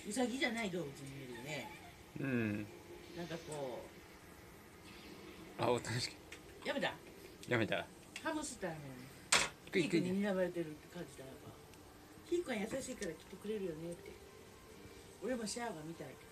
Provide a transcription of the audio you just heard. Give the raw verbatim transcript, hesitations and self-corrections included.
ウサギじゃない動物に見えるよね。 うん。 なんかこあ、お確かう、やめた。 に。やめた。 ハムスターの行く行く。 ヒークに睨まれてるって感じだやっぱ。ヒークは優しいから来てくれるよねって。俺もシャワーが見たい。